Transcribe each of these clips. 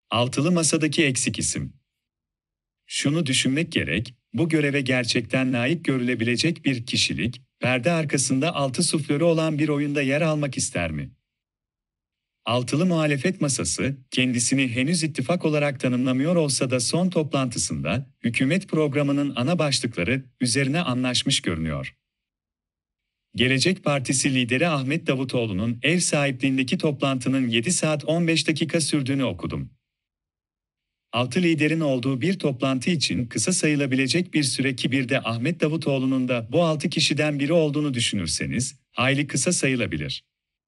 Altılı masadaki eksik isim. Şunu düşünmek gerek, bu göreve gerçekten layık görülebilecek bir kişilik, perde arkasında altı suflörü olan bir oyunda yer almak ister mi? Altılı muhalefet masası, kendisini henüz ittifak olarak tanımlamıyor olsa da son toplantısında, hükümet programının ana başlıkları üzerine anlaşmış görünüyor. Gelecek Partisi lideri Ahmet Davutoğlu'nun ev sahipliğindeki toplantının 7 saat 15 dakika sürdüğünü okudum. 6 liderin olduğu bir toplantı için kısa sayılabilecek bir süre ki bir de Ahmet Davutoğlu'nun da bu 6 kişiden biri olduğunu düşünürseniz, hayli kısa sayılabilir.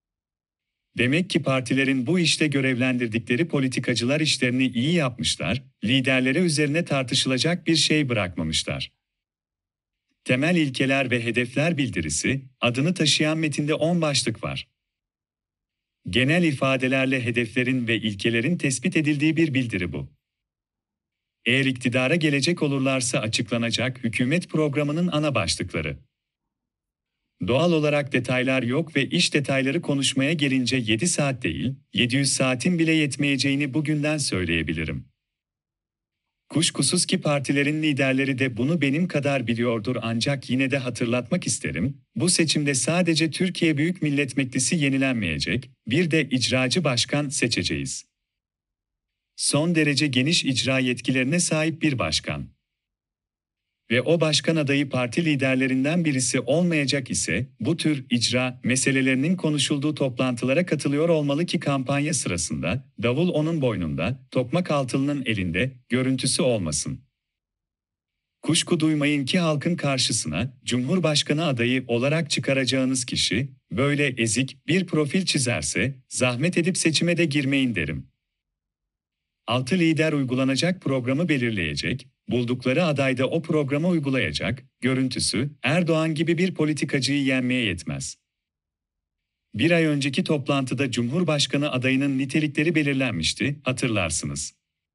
Demek ki partilerin bu işte görevlendirdikleri politikacılar işlerini iyi yapmışlar, liderlere üzerine tartışılacak bir şey bırakmamışlar. Temel ilkeler ve hedefler bildirisi, adını taşıyan metinde 10 başlık var. Genel ifadelerle hedeflerin ve ilkelerin tespit edildiği bir bildiri bu. Eğer iktidara gelecek olurlarsa açıklanacak hükümet programının ana başlıkları. Doğal olarak detaylar yok ve iş detayları konuşmaya gelince 7 saat değil, 700 saatin bile yetmeyeceğini bugünden söyleyebilirim. Kuşkusuz ki partilerin liderleri de bunu benim kadar biliyordur ancak yine de hatırlatmak isterim, bu seçimde sadece Türkiye Büyük Millet Meclisi yenilenmeyecek, bir de icracı başkan seçeceğiz. Son derece geniş icra yetkilerine sahip bir başkan. Ve o başkan adayı parti liderlerinden birisi olmayacak ise, bu tür icra meselelerinin konuşulduğu toplantılara katılıyor olmalı ki kampanya sırasında, davul onun boynunda, tokmak altılının elinde, görüntüsü olmasın. Kuşku duymayın ki halkın karşısına, Cumhurbaşkanı adayı olarak çıkaracağınız kişi, böyle ezik bir profil çizerse, zahmet edip seçime de girmeyin derim. 6 lider uygulanacak programı belirleyecek, buldukları adayda o programı uygulayacak, görüntüsü, Erdoğan gibi bir politikacıyı yenmeye yetmez. Bir ay önceki toplantıda Cumhurbaşkanı adayının nitelikleri belirlenmişti, hatırlarsınız.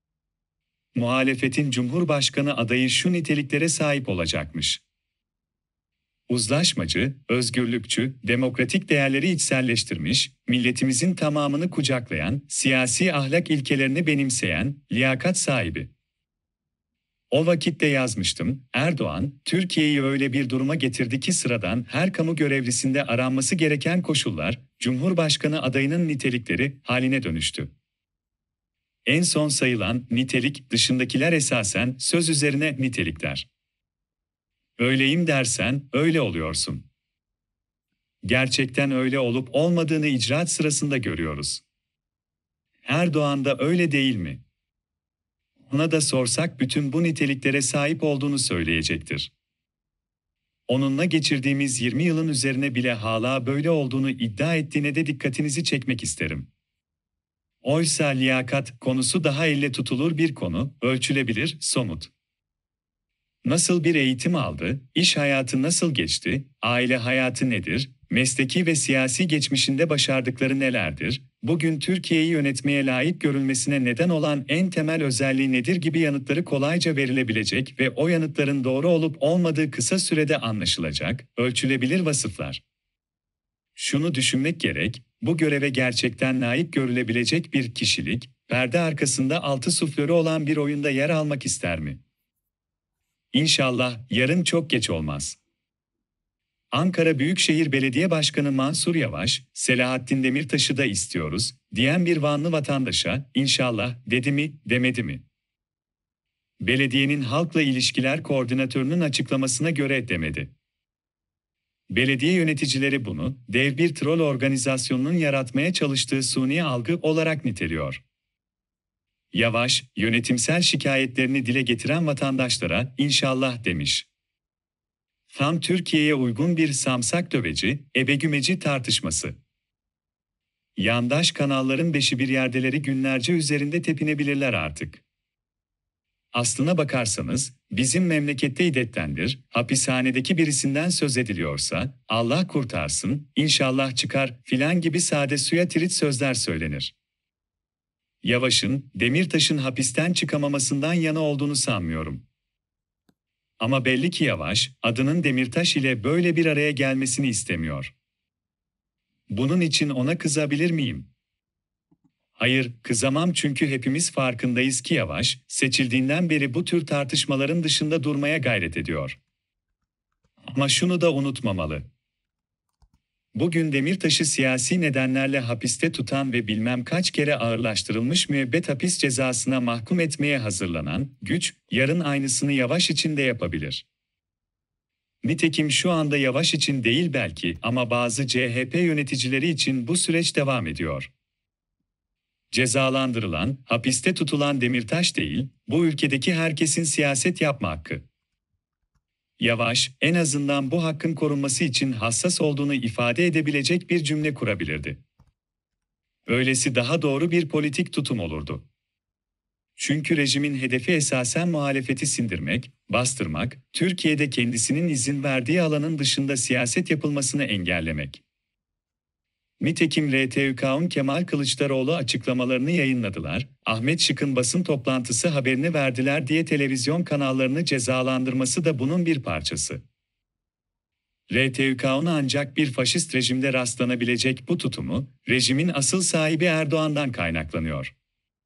Muhalefetin Cumhurbaşkanı adayı şu niteliklere sahip olacakmış: uzlaşmacı, özgürlükçü, demokratik değerleri içselleştirmiş, milletimizin tamamını kucaklayan, siyasi ahlak ilkelerini benimseyen, liyakat sahibi. O vakitte yazmıştım, Erdoğan, Türkiye'yi öyle bir duruma getirdi ki sıradan her kamu görevlisinde aranması gereken koşullar, Cumhurbaşkanı adayının nitelikleri haline dönüştü. En son sayılan nitelik dışındakiler esasen söz üzerine nitelikler. Öyleyim dersen öyle oluyorsun. Gerçekten öyle olup olmadığını icraat sırasında görüyoruz. Erdoğan da öyle değil mi? Ona da sorsak bütün bu niteliklere sahip olduğunu söyleyecektir. Onunla geçirdiğimiz 20 yılın üzerine bile hala böyle olduğunu iddia ettiğine de dikkatinizi çekmek isterim. Oysa liyakat konusu daha elle tutulur bir konu, ölçülebilir, somut. Nasıl bir eğitim aldı, iş hayatı nasıl geçti, aile hayatı nedir, mesleki ve siyasi geçmişinde başardıkları nelerdir, bugün Türkiye'yi yönetmeye layık görülmesine neden olan en temel özelliği nedir gibi yanıtları kolayca verilebilecek ve o yanıtların doğru olup olmadığı kısa sürede anlaşılacak, ölçülebilir vasıflar. Şunu düşünmek gerek, bu göreve gerçekten layık görülebilecek bir kişilik, perde arkasında altı suflörü olan bir oyunda yer almak ister mi? İnşallah yarın çok geç olmaz. Ankara Büyükşehir Belediye Başkanı Mansur Yavaş, Selahattin Demirtaş'ı da istiyoruz, diyen bir Vanlı vatandaşa, inşallah, dedi mi, demedi mi? Belediyenin halkla ilişkiler koordinatörünün açıklamasına göre demedi. Belediye yöneticileri bunu, dev bir troll organizasyonunun yaratmaya çalıştığı suni algı olarak niteliyor. Yavaş, yönetimsel şikayetlerini dile getiren vatandaşlara, inşallah demiş. Tam Türkiye'ye uygun bir samsak döveci, ebegümeci tartışması. Yandaş kanalların beşi bir yerdeleri günlerce üzerinde tepinebilirler artık. Aslına bakarsanız, bizim memlekette iddettendir, hapishanedeki birisinden söz ediliyorsa, Allah kurtarsın, inşallah çıkar, filan gibi sade suya tirit sözler söylenir. Yavaş'ın, Demirtaş'ın hapisten çıkamamasından yana olduğunu sanmıyorum. Ama belli ki Yavaş, adının Demirtaş ile böyle bir araya gelmesini istemiyor. Bunun için ona kızabilir miyim? Hayır, kızamam çünkü hepimiz farkındayız ki Yavaş, seçildiğinden beri bu tür tartışmaların dışında durmaya gayret ediyor. Ama şunu da unutmamalı. Bugün Demirtaş'ı siyasi nedenlerle hapiste tutan ve bilmem kaç kere ağırlaştırılmış müebbet hapis cezasına mahkum etmeye hazırlanan güç, yarın aynısını Yavaş için de yapabilir. Nitekim şu anda Yavaş için değil belki ama bazı CHP yöneticileri için bu süreç devam ediyor. Cezalandırılan, hapiste tutulan Demirtaş değil, bu ülkedeki herkesin siyaset yapma hakkı. Yavaş, en azından bu hakkın korunması için hassas olduğunu ifade edebilecek bir cümle kurabilirdi. Öylesi daha doğru bir politik tutum olurdu. Çünkü rejimin hedefi esasen muhalefeti sindirmek, bastırmak, Türkiye'de kendisinin izin verdiği alanın dışında siyaset yapılmasını engellemek. Nitekim RTÜK'un Kemal Kılıçdaroğlu açıklamalarını yayınladılar, Ahmet Şık'ın basın toplantısı haberini verdiler diye televizyon kanallarını cezalandırması da bunun bir parçası. RTÜK'un ancak bir faşist rejimde rastlanabilecek bu tutumu, rejimin asıl sahibi Erdoğan'dan kaynaklanıyor.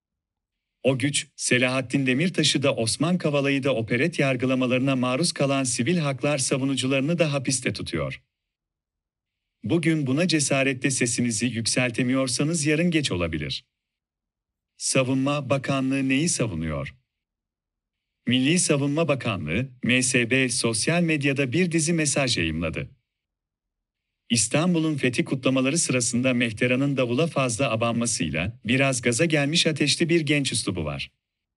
O güç, Selahattin Demirtaş'ı da Osman Kavala'yı da operet yargılamalarına maruz kalan sivil haklar savunucularını da hapiste tutuyor. Bugün buna cesaretle sesinizi yükseltemiyorsanız yarın geç olabilir. Savunma Bakanlığı neyi savunuyor? Milli Savunma Bakanlığı, MSB sosyal medyada bir dizi mesaj yayımladı. İstanbul'un fethi kutlamaları sırasında Mehteran'ın davula fazla abanmasıyla biraz gaza gelmiş ateşli bir genç üslubu var.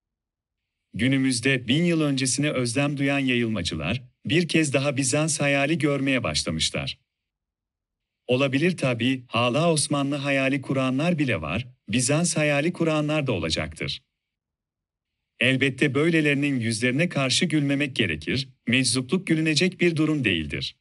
Günümüzde 1000 yıl öncesine özlem duyan yayılmacılar, bir kez daha Bizans hayali görmeye başlamışlar. Olabilir tabii, hala Osmanlı hayali kuranlar bile var, Bizans hayali kuranlar da olacaktır. Elbette böylelerinin yüzlerine karşı gülmemek gerekir, meczupluk gülünecek bir durum değildir.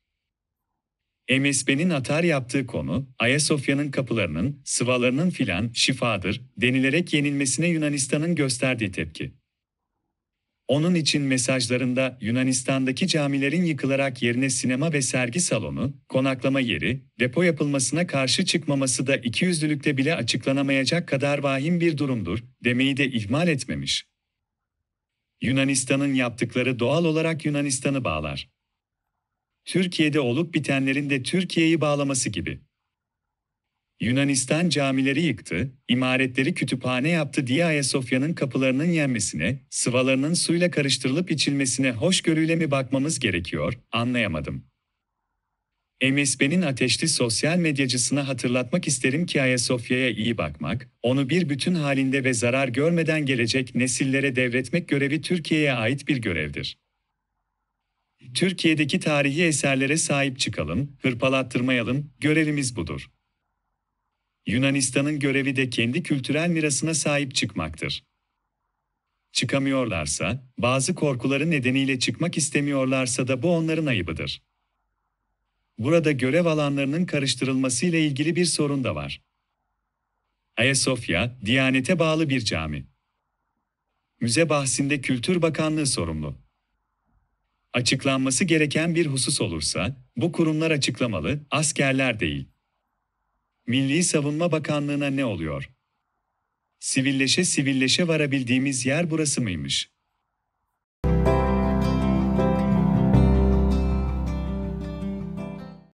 MSB'nin atar yaptığı konu, Ayasofya'nın kapılarının, sıvalarının filan şifadır denilerek yenilmesine Yunanistan'ın gösterdiği tepki. Onun için mesajlarında Yunanistan'daki camilerin yıkılarak yerine sinema ve sergi salonu, konaklama yeri, depo yapılmasına karşı çıkmaması da ikiyüzlülükte bile açıklanamayacak kadar vahim bir durumdur, demeyi de ihmal etmemiş. Yunanistan'ın yaptıkları doğal olarak Yunanistan'ı bağlar. Türkiye'de olup bitenlerin de Türkiye'yi bağlaması gibi. Yunanistan camileri yıktı, imaretleri kütüphane yaptı diye Ayasofya'nın kapılarının yenmesine, sıvalarının suyla karıştırılıp içilmesine hoşgörüyle mi bakmamız gerekiyor, anlayamadım. MSB'nin ateşli sosyal medyacısına hatırlatmak isterim ki Ayasofya'ya iyi bakmak, onu bir bütün halinde ve zarar görmeden gelecek nesillere devretmek görevi Türkiye'ye ait bir görevdir. Türkiye'deki tarihi eserlere sahip çıkalım, hırpalattırmayalım, görevimiz budur. Yunanistan'ın görevi de kendi kültürel mirasına sahip çıkmaktır. Çıkamıyorlarsa, bazı korkuları nedeniyle çıkmak istemiyorlarsa da bu onların ayıbıdır. Burada görev alanlarının karıştırılmasıyla ilgili bir sorun da var. Ayasofya, Diyanete bağlı bir cami. Müze bahsinde Kültür Bakanlığı sorumlu. Açıklanması gereken bir husus olursa, bu kurumlar açıklamalı, askerler değil. Milli Savunma Bakanlığı'na ne oluyor? Sivilleşe sivilleşe varabildiğimiz yer burası mıymış?